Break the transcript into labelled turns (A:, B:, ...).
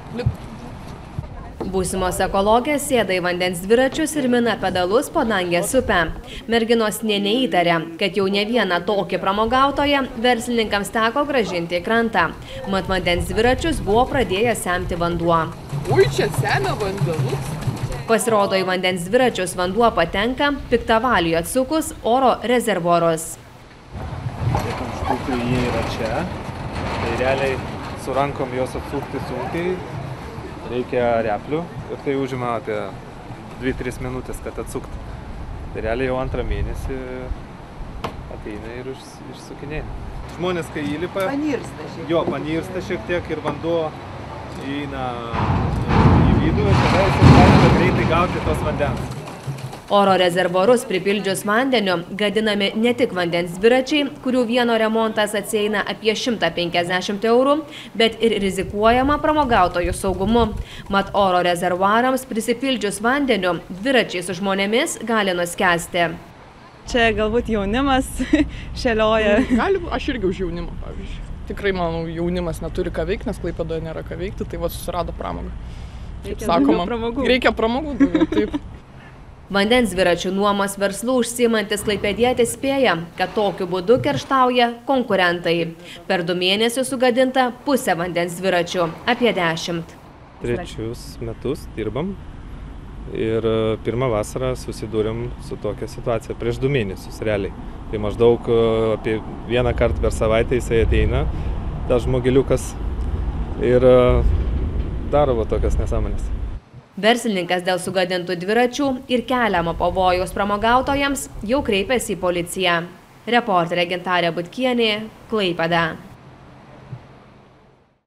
A: Būsimos ekologės sėda į vandens dviračius ir mina pedalus po Dangės upę. Merginos nė neįtarė, kad jau ne vieną tokį pramogautoją verslininkams teko grąžinti į krantą. Mat vandens dviračius buvo pradėjęs semti vanduo.
B: Ui, čia semia vandenus.
A: Pasirodo, į vandens dviračius vanduo patenka piktavaliui atsukus oro rezervuarus.
C: Štukai jie yra čia, tai realiai su rankom jos atsukti sunkiai, reikia replių ir tai užima apie 2-3 minutės, kad atsukti. Tai realiai jau antrą mėnesį ateina ir išsukinėja. Žmonės, kai įlipa, panirsta šiek tiek ir vanduo įeina į vidų ir tada jis galima greitai gauti tos vandens.
A: Oro rezervuarus pripildžius vandeniu gadinami ne tik vandens dviračiai, kurių vieno remontas atsieina apie 150 eurų, bet ir rizikuojama pramogautojų saugumu. Mat oro rezervuarams prisipildžius vandeniu, dviračiai su žmonėmis gali nuskęsti.
D: Čia galbūt jaunimas šėlioja.
B: Aš irgi už jaunimą, pavyzdžiui. Tikrai, manau, jaunimas neturi ką veikti, nes Klaipėdoje nėra ką veikti, tai va susirado pramogą. Reikia pramogų daugiau, taip.
A: Vandens dviračių nuomos verslų užsiimantis klaipėdietis spėja, kad tokiu būdu kerštauja konkurentai. Per 2 mėnesius sugadinta pusė vandens dviračių, apie 10.
C: 3 metus dirbam ir pirmą vasarą susidūrėm su tokia situacija prieš 2 mėnesius realiai. Tai maždaug apie 1 kartą per savaitę jisai ateina, tas žmogeliukas, ir daro tokias nesąmonės.
A: Verslininkas dėl sugadintų dviračių ir keliamo pavojaus pramogautojams jau kreipėsi į policiją. Reporterė Gintarė Butkienė, Klaipėda.